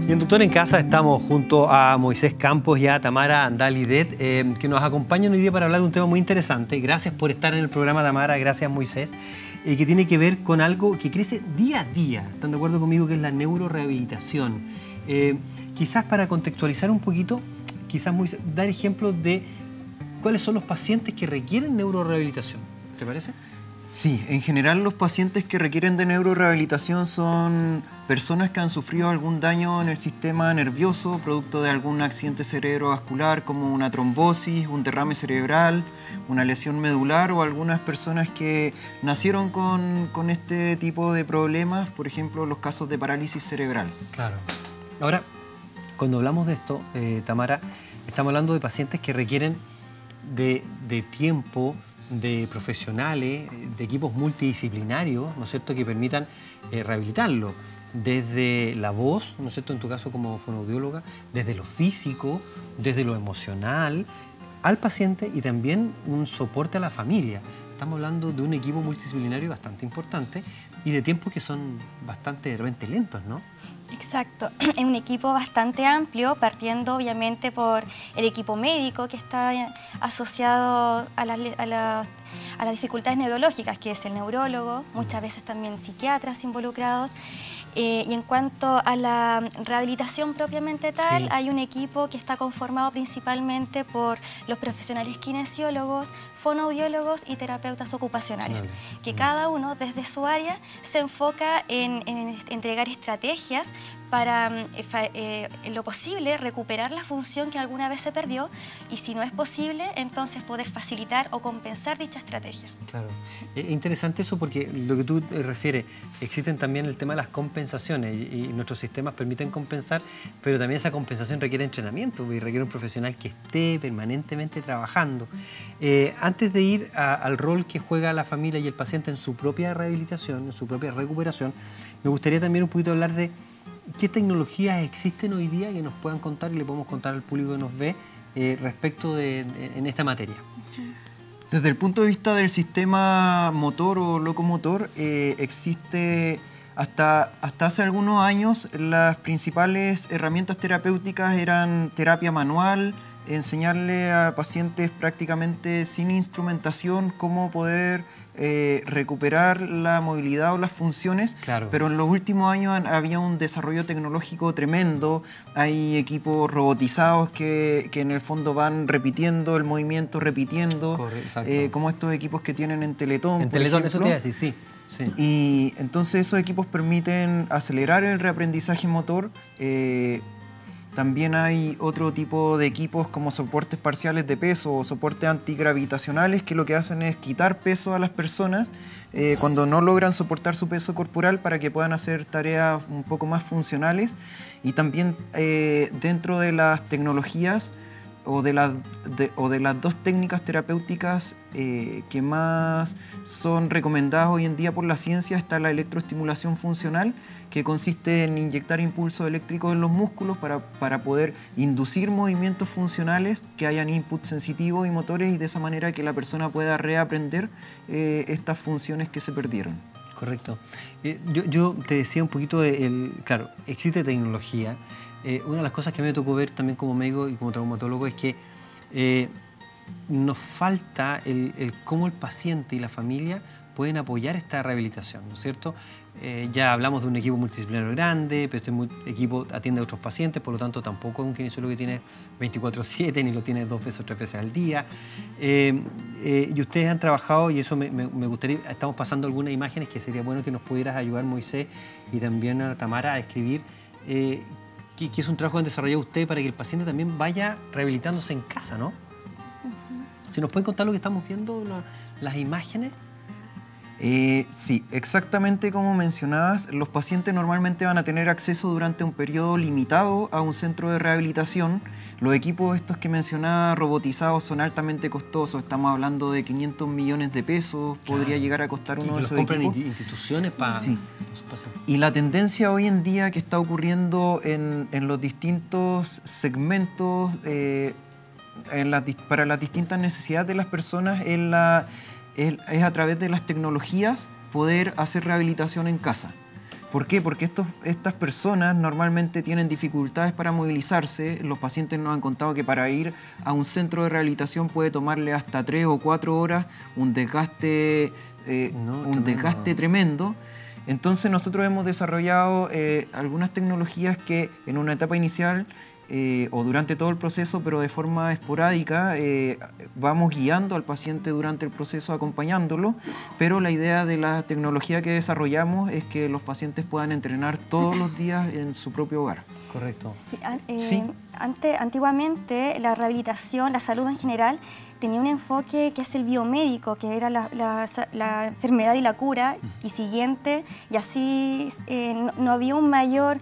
Y en Doctor en Casa estamos junto a Moisés Campos y a Tamara Andalidet, que nos acompañan hoy día para hablar de un tema muy interesante. Gracias por estar en el programa, Tamara, gracias Moisés, que tiene que ver con algo que crece día a día. ¿Están de acuerdo conmigo? Que es la neurorehabilitación. Quizás para contextualizar un poquito, quizás Moisés, dar ejemplos de cuáles son los pacientes que requieren neurorehabilitación. ¿Te parece? Sí, en general los pacientes que requieren de neurorehabilitación son personas que han sufrido algún daño en el sistema nervioso producto de algún accidente cerebrovascular como una trombosis, un derrame cerebral, una lesión medular, o algunas personas que nacieron con este tipo de problemas, por ejemplo los casos de parálisis cerebral. Claro. Ahora, cuando hablamos de esto, Tamara, estamos hablando de pacientes que requieren de tiempo, de profesionales, de equipos multidisciplinarios, ¿no es cierto?, que permitan rehabilitarlo, desde la voz, ¿no es cierto?, en tu caso como fonoaudióloga, desde lo físico, desde lo emocional, al paciente, y también un soporte a la familia. Estamos hablando de un equipo multidisciplinario bastante importante y de tiempos que son bastante de repente lentos, ¿no? Exacto, es un equipo bastante amplio, partiendo obviamente por el equipo médico que está asociado a las dificultades neurológicas, que es el neurólogo, muchas veces también psiquiatras involucrados. Y en cuanto a la rehabilitación propiamente tal, sí, hay un equipo que está conformado principalmente por los profesionales kinesiólogos, fonoaudiólogos y terapeutas ocupacionales, que cada uno desde su área se enfoca en entregar estrategias para, en lo posible, recuperar la función que alguna vez se perdió, y si no es posible, entonces poder facilitar o compensar dicha estrategia. Claro. Es interesante eso, porque lo que tú refieres, existen también el tema de las compensaciones, y nuestros sistemas permiten compensar, pero también esa compensación requiere entrenamiento y requiere un profesional que esté permanentemente trabajando. Antes de ir al rol que juega la familia y el paciente en su propia rehabilitación, en su propia recuperación, me gustaría también un poquito hablar de qué tecnologías existen hoy día que nos puedan contar y le podemos contar al público que nos ve respecto en esta materia. Desde el punto de vista del sistema motor o locomotor, existe hasta hace algunos años las principales herramientas terapéuticas eran terapia manual, enseñarle a pacientes prácticamente sin instrumentación cómo poder recuperar la movilidad o las funciones, claro. Pero en los últimos años había un desarrollo tecnológico tremendo. Hay equipos robotizados que en el fondo van repitiendo el movimiento, repitiendo, como estos equipos que tienen en Teletón. En Teletón, eso te iba a decir, sí. Sí. Y entonces esos equipos permiten acelerar el reaprendizaje motor. También hay otro tipo de equipos como soportes parciales de peso o soportes antigravitacionales, que lo que hacen es quitar peso a las personas cuando no logran soportar su peso corporal, para que puedan hacer tareas un poco más funcionales. Y también dentro de las tecnologías o de las dos técnicas terapéuticas que más son recomendadas hoy en día por la ciencia, está la electroestimulación funcional, que consiste en inyectar impulsos eléctricos en los músculos para poder inducir movimientos funcionales que hayan inputs sensitivos y motores, y de esa manera que la persona pueda reaprender estas funciones que se perdieron. Correcto. Yo te decía un poquito, claro, existe tecnología. Una de las cosas que me tocó ver también como médico y como traumatólogo es que nos falta el cómo el paciente y la familia pueden apoyar esta rehabilitación, ¿no es cierto? Ya hablamos de un equipo multidisciplinario grande, pero este equipo atiende a otros pacientes, por lo tanto tampoco es un kinesiólogo que tiene 24/7 ni lo tiene 2 veces o 3 veces al día. Y ustedes han trabajado, y eso me gustaría, estamos pasando algunas imágenes que sería bueno que nos pudieras ayudar, Moisés, y también a Tamara, a escribir que es un trabajo que han desarrollado ustedes para que el paciente también vaya rehabilitándose en casa, ¿no? ¿Si nos pueden contar lo que estamos viendo, las imágenes? Sí, exactamente como mencionabas, los pacientes normalmente van a tener acceso durante un periodo limitado a un centro de rehabilitación. Los equipos estos que mencionaba robotizados son altamente costosos, estamos hablando de 500 millones de pesos, claro. Podría llegar a costar uno de esos equipos. ¿Los compran instituciones para...? Sí. Y la tendencia hoy en día que está ocurriendo en los distintos segmentos, para las distintas necesidades de las personas, es a través de las tecnologías poder hacer rehabilitación en casa. ¿Por qué? Porque estas personas normalmente tienen dificultades para movilizarse. Los pacientes nos han contado que para ir a un centro de rehabilitación puede tomarle hasta 3 o 4 horas, un desgaste tremendo. Entonces nosotros hemos desarrollado algunas tecnologías que en una etapa inicial o durante todo el proceso, pero de forma esporádica, vamos guiando al paciente durante el proceso, acompañándolo, pero la idea de la tecnología que desarrollamos es que los pacientes puedan entrenar todos los días en su propio hogar. Correcto. Sí, Sí. Antiguamente la rehabilitación, la salud en general, tenía un enfoque que es el biomédico, que era la enfermedad y la cura, y siguiente, y así no había un mayor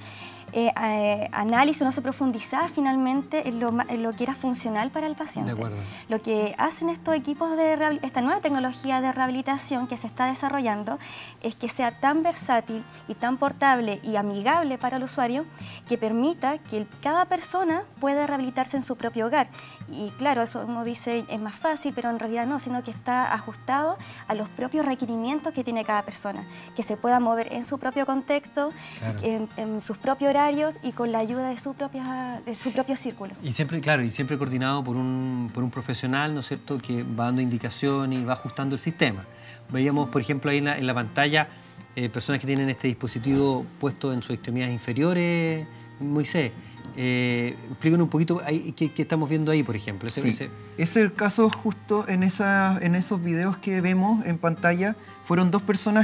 análisis, no se profundizaba finalmente en lo que era funcional para el paciente. De acuerdo. Lo que hacen estos equipos esta nueva tecnología de rehabilitación que se está desarrollando es que sea tan versátil y tan portable y amigable para el usuario que permita que cada persona pueda rehabilitarse en su propio hogar. Y claro, eso uno dice es más fácil, pero en realidad no, sino que está ajustado a los propios requerimientos que tiene cada persona, que se pueda mover en su propio contexto, Claro. en sus propios horarios y con la ayuda de su propio círculo. Y siempre, claro, y siempre coordinado por un profesional, ¿no es cierto?, que va dando indicaciones y va ajustando el sistema. Veíamos, por ejemplo, ahí en la pantalla, personas que tienen este dispositivo puesto en sus extremidades inferiores. Moisés, explícanos un poquito qué estamos viendo ahí, por ejemplo. Sí. Es el caso justo en esos videos que vemos en pantalla. Fueron 2 personas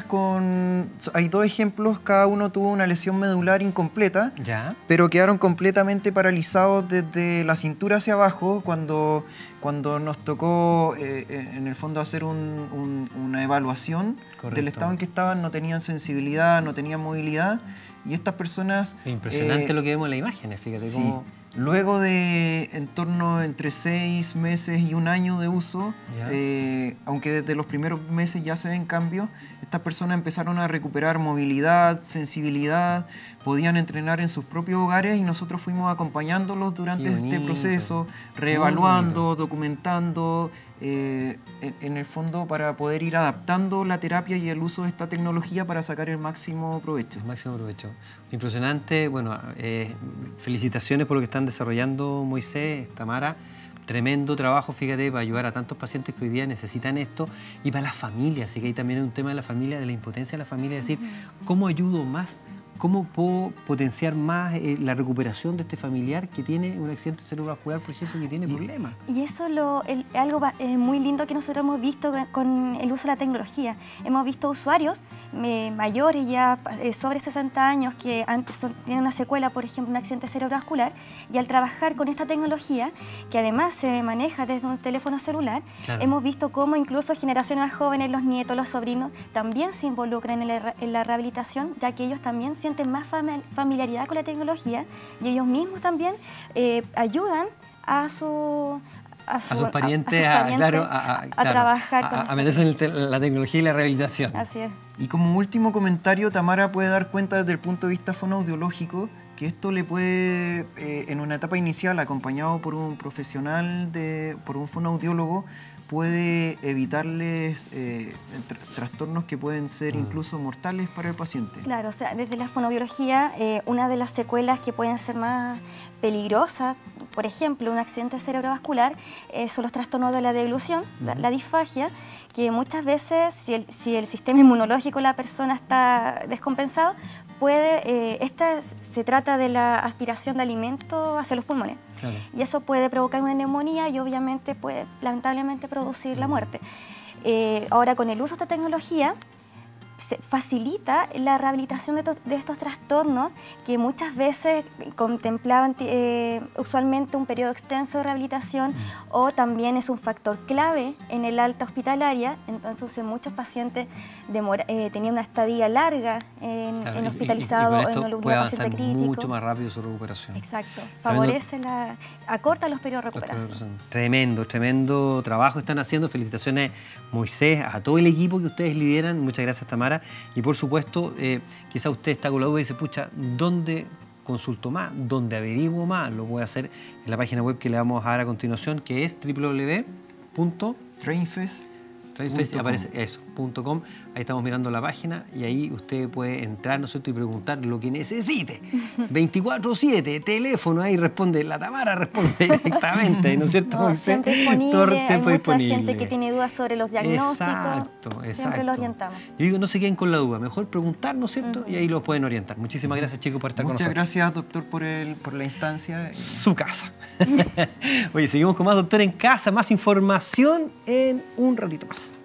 hay 2 ejemplos, cada uno tuvo una lesión medular incompleta, ¿Ya? pero quedaron completamente paralizados desde la cintura hacia abajo cuando nos tocó, en el fondo, hacer una evaluación. Correcto. Del estado en que estaban. No tenían sensibilidad, no tenían movilidad, y estas personas... Es impresionante lo que vemos en las imágenes, fíjate Sí. cómo... Luego de en torno entre 6 meses y 1 año de uso, aunque desde los primeros meses ya se ven cambios, estas personas empezaron a recuperar movilidad, sensibilidad, podían entrenar en sus propios hogares y nosotros fuimos acompañándolos durante este proceso, reevaluando, documentando, en el fondo para poder ir adaptando la terapia y el uso de esta tecnología para sacar el máximo provecho. El máximo provecho. Impresionante. Bueno, felicitaciones por lo que están desarrollando, Moisés, Tamara. Tremendo trabajo, fíjate, para ayudar a tantos pacientes que hoy día necesitan esto, y para las familias. Así que ahí también hay un tema de la familia, de la impotencia de la familia, es decir, ¿cómo ayudo más? ¿Cómo puedo potenciar más la recuperación de este familiar que tiene un accidente cerebrovascular, por ejemplo, que tiene problemas? Y eso es algo muy lindo que nosotros hemos visto con el uso de la tecnología. Hemos visto usuarios mayores ya sobre 60 años que tienen una secuela, por ejemplo, un accidente cerebrovascular, y al trabajar con esta tecnología, que además se maneja desde un teléfono celular, Claro. hemos visto cómo incluso generaciones más jóvenes, los nietos, los sobrinos, también se involucran en la rehabilitación, ya que ellos también sienten más familiaridad con la tecnología y ellos mismos también ayudan a sus parientes, a trabajar a meterse en la tecnología y la rehabilitación. Así es. Y como último comentario, Tamara puede dar cuenta desde el punto de vista fonoaudiológico que esto le puede, en una etapa inicial, acompañado por un profesional, por un fonoaudiólogo, puede evitarles trastornos que pueden ser incluso mortales para el paciente. Claro, o sea, desde la fonobiología, una de las secuelas que pueden ser más peligrosas, por ejemplo, un accidente cerebrovascular, son los trastornos de la deglución, la disfagia, que muchas veces, si el sistema inmunológico de la persona está descompensado, se trata de la aspiración de alimentos hacia los pulmones. Claro. Y eso puede provocar una neumonía y obviamente puede lamentablemente producir la muerte. Ahora, con el uso de esta tecnología, se facilita la rehabilitación de estos trastornos que muchas veces contemplaban usualmente un periodo extenso de rehabilitación, o también es un factor clave en el alta hospitalaria. Entonces muchos pacientes tenían una estadía larga en hospitalizado, y en la puede unidad avanzar paciente crítico. mucho más rápido su recuperación. Exacto, favorece acorta los periodos de recuperación. Tremendo trabajo están haciendo. Felicitaciones, Moisés, a todo el equipo que ustedes lideran. Muchas gracias, Tamara. Y por supuesto, quizá usted está con la duda y dice, pucha, ¿dónde consulto más? ¿Dónde averiguo más? Lo puede hacer en la página web que le vamos a dar a continuación, que es www.trainfest.com. Trainfest. Aparece eso. www.tamararesponde.com. Ahí estamos mirando la página y ahí usted puede entrar, ¿no es cierto?, y preguntar lo que necesite. 24/7, teléfono, ahí responde, la Tamara responde directamente, ¿no es cierto? No, siempre disponible, Todo hay siempre mucha disponible. gente que tiene dudas sobre los diagnósticos. Exacto. Siempre lo orientamos. Yo digo, no se queden con la duda, mejor preguntar, ¿no es cierto? Y ahí los pueden orientar. Muchísimas gracias, chicos, por estar con nosotros. Muchas gracias, doctor, por la instancia. Su casa. Oye, seguimos con más Doctor en Casa, más información en un ratito más.